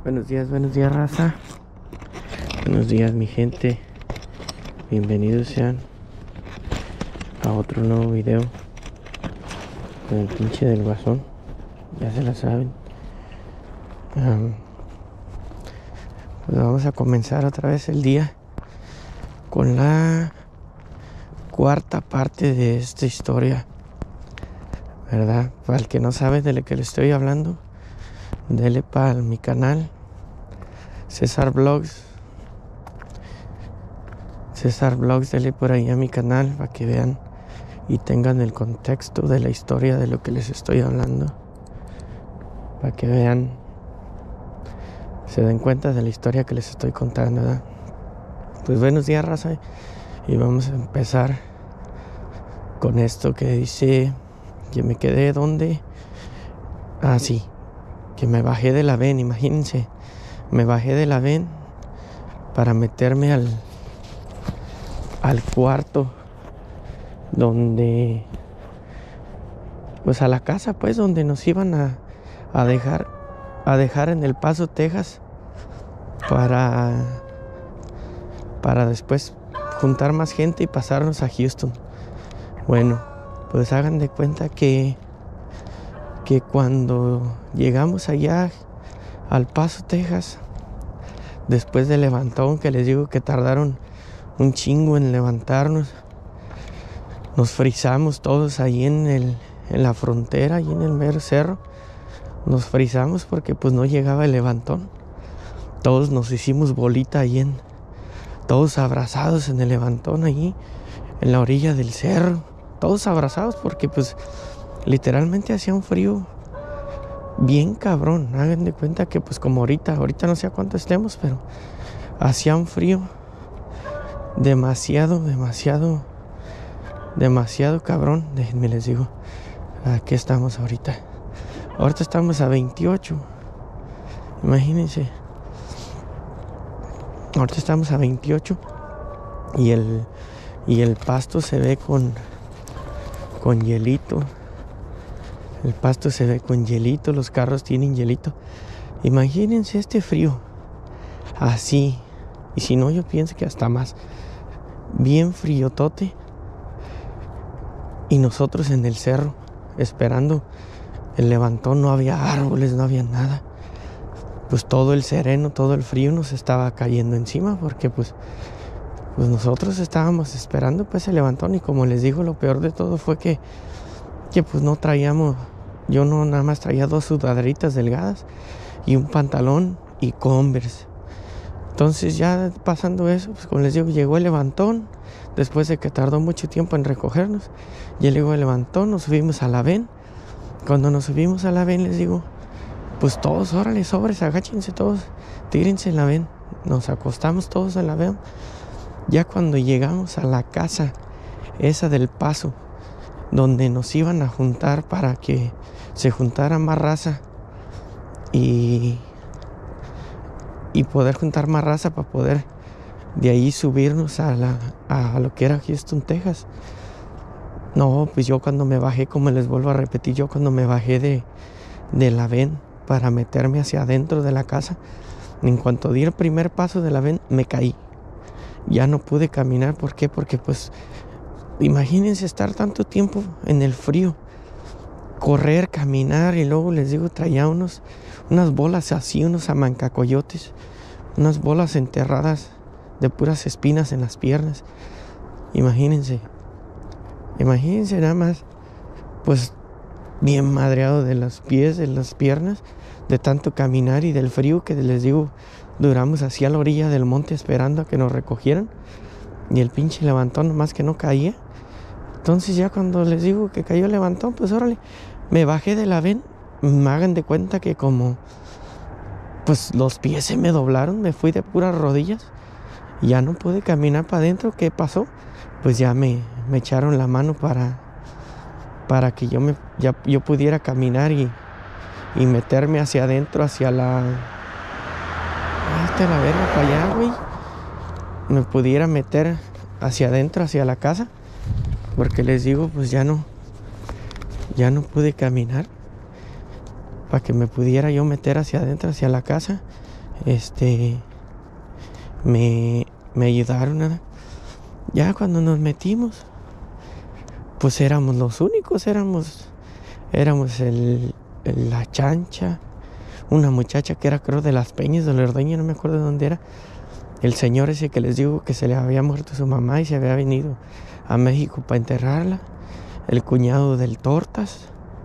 Buenos días, raza. Buenos días, mi gente. Bienvenidos sean a otro nuevo video con el pinche del Guasón. Ya se la saben. Pues vamos a comenzar otra vez el día con la cuarta parte de esta historia, ¿verdad? Para el que no sabe de lo que le estoy hablando, dele para mi canal César Vlogs, dele por ahí a mi canal para que vean y tengan el contexto de la historia de lo que les estoy hablando, para que vean, se den cuenta de la historia que les estoy contando, ¿verdad? Pues buenos días, raza, y vamos a empezar con esto que dice que me quedé donde, sí, que me bajé de la ven. Imagínense, me bajé de la ven para meterme al cuarto donde, pues a la casa, pues donde nos iban a dejar en El Paso, Texas, para después juntar más gente y pasarnos a Houston. Bueno, pues hagan de cuenta que cuando llegamos allá al Paso, Texas, después del levantón, que les digo que tardaron un chingo en levantarnos, nos frizamos todos ahí en la frontera, ahí en el mero cerro. Nos frizamos porque pues no llegaba el levantón. Todos nos hicimos bolita ahí, todos abrazados en el levantón, allí en la orilla del cerro, todos abrazados porque pues literalmente hacía un frío bien cabrón. Hagan de cuenta que pues como ahorita no sé a cuánto estemos, pero hacía un frío demasiado cabrón. Déjenme les digo a qué estamos ahorita. Ahorita estamos a 28. Imagínense. Ahorita estamos a 28 y el pasto se ve con hielito. El pasto se ve con hielito, los carros tienen hielito. Imagínense este frío así, y si no, yo pienso que hasta más, bien friotote, y nosotros en el cerro esperando el levantón. No había árboles, no había nada. Pues todo el sereno, todo el frío nos estaba cayendo encima, porque pues nosotros estábamos esperando pues el levantón. Y como les digo, lo peor de todo fue que pues no traíamos, yo no, nada más traía 2 sudaderitas delgadas y un pantalón y Converse. Entonces ya pasando eso, pues como les digo, llegó el levantón, después de que tardó mucho tiempo en recogernos. Ya llegó el levantón, nos subimos a la ven. Cuando nos subimos a la ven, les digo, pues todos, órale, sobres, agáchense todos, tírense en la ven. Nos acostamos todos en la ven. Ya cuando llegamos a la casa esa del Paso, donde nos iban a juntar para que se juntara más raza y poder juntar más raza para poder de ahí subirnos a lo que era Houston, Texas. No, pues yo cuando me bajé, como les vuelvo a repetir, yo cuando me bajé de la ven para meterme hacia adentro de la casa, en cuanto di el primer paso de la ven, me caí. Ya no pude caminar. ¿Por qué? Porque pues imagínense estar tanto tiempo en el frío, correr, caminar, y luego les digo, traía unas bolas así, unos amancacoyotes, unas bolas enterradas de puras espinas en las piernas. Imagínense nada más, pues bien madreado de los pies, de las piernas, de tanto caminar y del frío que les digo, duramos así a la orilla del monte esperando a que nos recogieran, y el pinche levantón nomás que no caía. Entonces ya cuando les digo que cayó el levantón, pues órale, me bajé de la ven. Me hagan de cuenta que como pues los pies se me doblaron, me fui de puras rodillas, ya no pude caminar para adentro. ¿Qué pasó? Pues ya me echaron la mano para que yo pudiera caminar y meterme hacia adentro, hacia la verga, para allá, güey. Me pudiera meter hacia adentro, hacia la casa, porque les digo, pues ya no pude caminar, para que me pudiera yo meter hacia adentro, hacia la casa. me ayudaron, ¿verdad? Ya cuando nos metimos, pues éramos los únicos, éramos la Chancha, una muchacha que era, creo, de Las Peñas, de la Ordeña, no me acuerdo de dónde era. El señor ese que les digo que se le había muerto su mamá y se había venido a México para enterrarla. El cuñado del Tortas.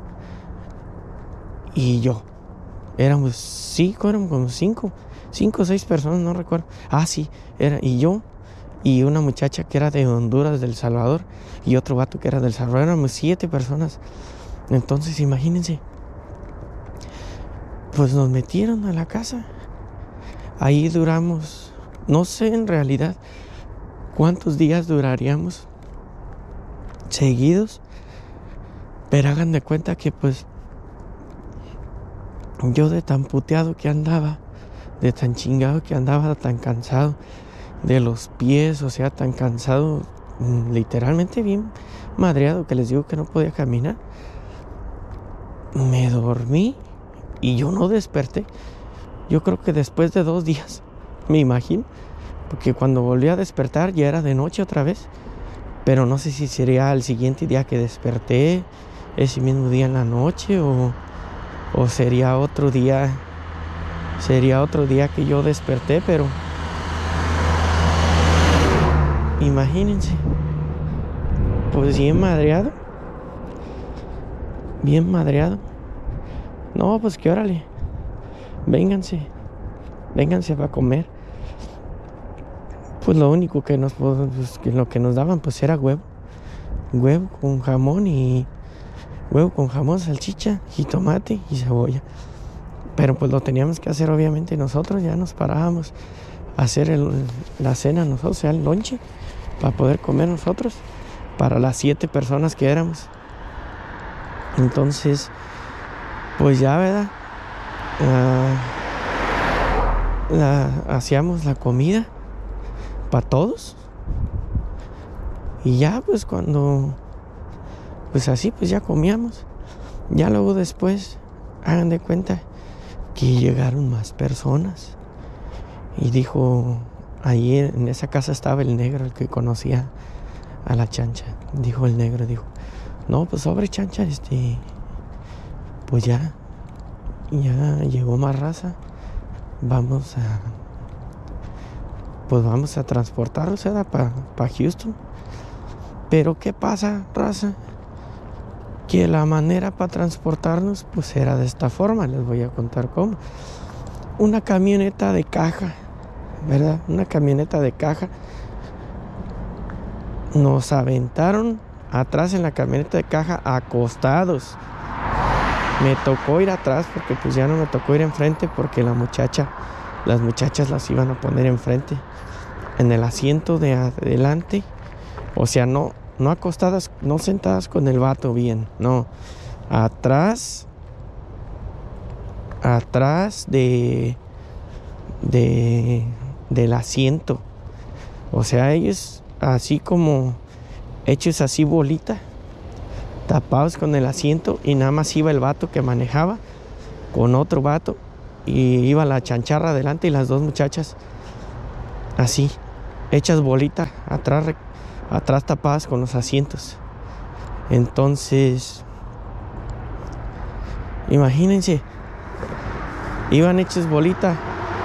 Y yo. Éramos como cinco o 6 personas, no recuerdo. Sí, y yo. Y una muchacha que era de Honduras, del Salvador. Y otro vato que era del Salvador. Éramos 7 personas. Entonces, imagínense. Pues nos metieron a la casa. Ahí duramos, no sé en realidad cuántos días duraríamos seguidos. Pero hagan de cuenta que pues yo de tan puteado que andaba, de tan chingado que andaba, tan cansado de los pies, o sea, tan cansado, literalmente bien madreado, que les digo que no podía caminar. Me dormí y yo no desperté. Yo creo que después de 2 días, me imagino, porque cuando volví a despertar ya era de noche otra vez. Pero no sé si sería el siguiente día que desperté, ese mismo día en la noche, o sería otro día que yo desperté, pero imagínense, pues bien madreado. No, pues que órale, vénganse para comer. Pues lo único que lo que nos daban pues era huevo con jamón, salchicha, jitomate y cebolla. Pero pues lo teníamos que hacer obviamente nosotros. Ya nos parábamos a hacer la cena nosotros, o sea, el lonche, para poder comer nosotros, para las 7 personas que éramos. Entonces, pues ya, ¿verdad? Hacíamos la comida para todos. Y ya pues cuando pues así pues ya comíamos. Ya luego después hagan de cuenta que llegaron más personas. Y dijo, ahí en esa casa estaba el negro, el que conocía a la Chancha. Dijo el negro, no, pues sobre Chancha, pues ya llegó más raza. Vamos a transportarlos para Houston. Pero ¿qué pasa, raza? Que la manera para transportarnos pues era de esta forma. Les voy a contar cómo. Una camioneta de caja, ¿verdad? Una camioneta de caja. Nos aventaron atrás en la camioneta de caja acostados. Me tocó ir atrás porque pues ya no me tocó ir enfrente, porque las muchachas las iban a poner enfrente, en el asiento de adelante. O sea, no acostadas, no sentadas con el vato bien, no. Atrás del asiento. O sea, ellos así como hechos así bolita, tapados con el asiento, y nada más iba el vato que manejaba con otro vato, y iba la chancharra adelante y las 2 muchachas así, hechas bolita, atrás tapadas con los asientos. Entonces, imagínense, iban hechos bolita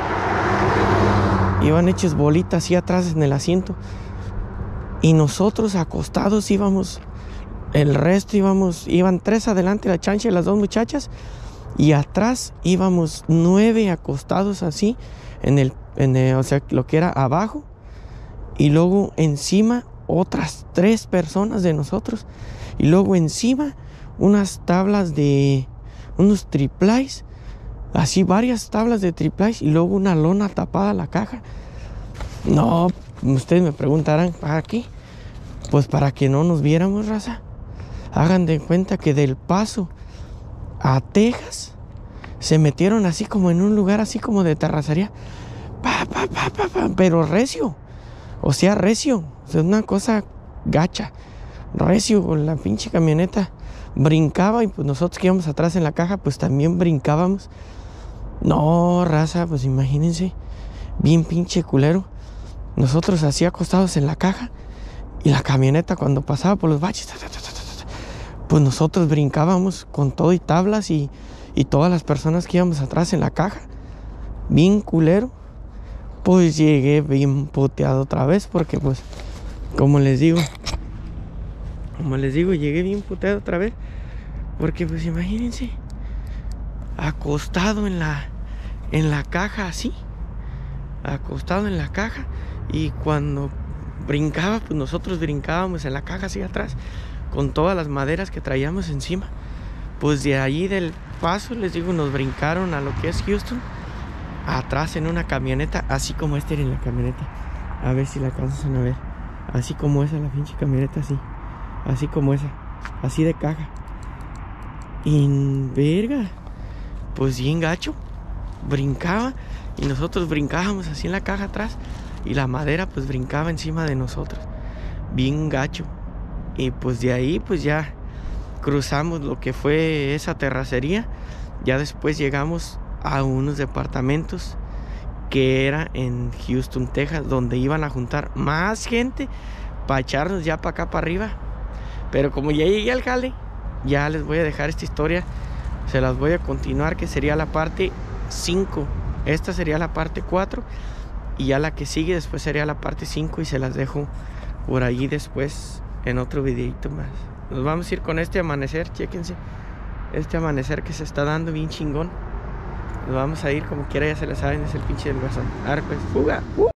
así atrás en el asiento, y nosotros acostados íbamos. El resto iban 3 adelante, la Chancha y las 2 muchachas, y atrás íbamos 9 acostados así o sea, lo que era abajo, y luego encima otras 3 personas de nosotros, y luego encima unas tablas de unos triplais, así varias tablas de triplais, y luego una lona tapada a la caja. No, ustedes me preguntarán, ¿para qué? Pues para que no nos viéramos, raza. Hagan de cuenta que del Paso a Texas se metieron así como en un lugar así como de terracería, pero recio, o sea, una cosa gacha, recio, con la pinche camioneta brincaba, y pues nosotros que íbamos atrás en la caja pues también brincábamos. No, raza, pues imagínense, bien pinche culero. Nosotros así acostados en la caja y la camioneta cuando pasaba por los baches, pues nosotros brincábamos con todo y tablas y todas las personas que íbamos atrás en la caja. Bien culero. Pues llegué bien puteado otra vez porque pues, como les digo, llegué bien puteado otra vez porque pues imagínense, acostado en la caja así, acostado en la caja, y cuando brincaba, pues nosotros brincábamos en la caja así atrás con todas las maderas que traíamos encima. Pues de ahí del Paso, les digo, nos brincaron a lo que es Houston, atrás en una camioneta, así como esta era en la camioneta. A ver si la alcanzan a ver. Así como esa, la pinche camioneta, así como esa, así de caja. Y verga, pues bien gacho, brincaba y nosotros brincábamos así en la caja atrás y la madera pues brincaba encima de nosotros, bien gacho. Y pues de ahí pues ya cruzamos lo que fue esa terracería. Ya después llegamos a unos departamentos que era en Houston, Texas, donde iban a juntar más gente para echarnos ya para acá para arriba. Pero como ya llegué al jale, ya les voy a dejar esta historia, se las voy a continuar, que sería la parte 5. Esta sería la parte 4 y ya la que sigue después sería la parte 5 y se las dejo por allí después en otro videito más. Nos vamos a ir con este amanecer, chéquense este amanecer que se está dando bien chingón. Nos vamos a ir como quiera, ya se la saben, es el pinche del guasón. Ahora pues, fuga.